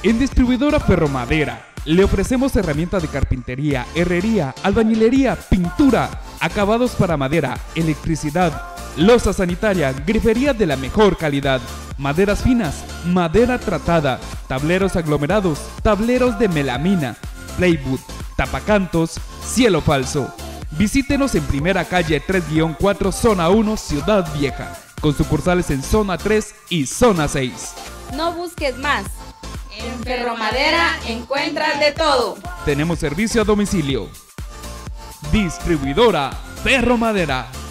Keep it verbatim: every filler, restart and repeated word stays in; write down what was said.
En Distribuidora Ferromadera le ofrecemos herramientas de carpintería, herrería, albañilería, pintura, acabados para madera, electricidad, loza sanitaria, grifería de la mejor calidad, maderas finas, madera tratada, tableros aglomerados, tableros de melamina, plywood, tapacantos, cielo falso. Visítenos en Primera Calle tres guión cuatro, Zona uno, Ciudad Vieja, con sucursales en Zona tres y Zona seis. No busques más. En Ferromadera encuentras de todo. Tenemos servicio a domicilio. Distribuidora Ferromadera.